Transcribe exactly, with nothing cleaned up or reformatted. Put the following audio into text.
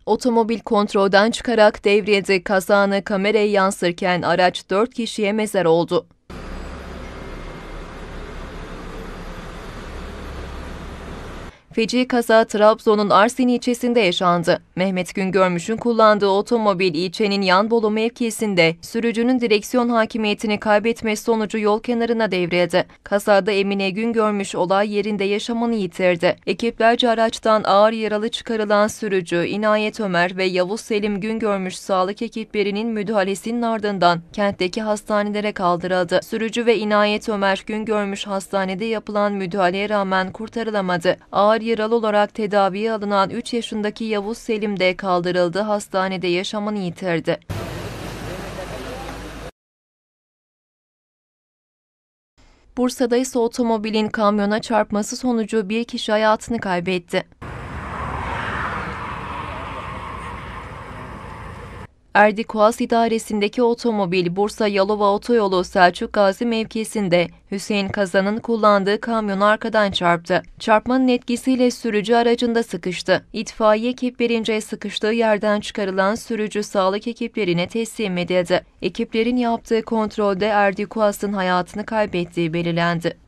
Otomobil kontrolden çıkarak devriyede kazanı kameraya yansırken araç dört kişiye mezar oldu. Feci kaza Trabzon'un Arsin ilçesinde yaşandı. Mehmet Güngörmüş'ün kullandığı otomobil ilçenin Yanbolu mevkisinde sürücünün direksiyon hakimiyetini kaybetmesi sonucu yol kenarına devrildi. Kazada Emine Güngörmüş olay yerinde yaşamını yitirdi. Ekiplerce araçtan ağır yaralı çıkarılan sürücü İnayet Ömer ve Yavuz Selim Güngörmüş sağlık ekiplerinin müdahalesinin ardından kentteki hastanelere kaldırıldı. Sürücü ve İnayet Ömer Güngörmüş hastanede yapılan müdahaleye rağmen kurtarılamadı. Ağır yaralı olarak tedaviye alınan üç yaşındaki Yavuz Selim de kaldırıldı, hastanede yaşamını yitirdi. Bursa'da ise otomobilin kamyona çarpması sonucu bir kişi hayatını kaybetti. Erdikuaz idaresindeki otomobil Bursa-Yalova Otoyolu Selçuk Gazi mevkisinde Hüseyin Kazan'ın kullandığı kamyonu arkadan çarptı. Çarpmanın etkisiyle sürücü aracında sıkıştı. İtfaiye ekiplerince sıkıştığı yerden çıkarılan sürücü sağlık ekiplerine teslim edildi. Ekiplerin yaptığı kontrolde Erdikuaz'ın hayatını kaybettiği belirlendi.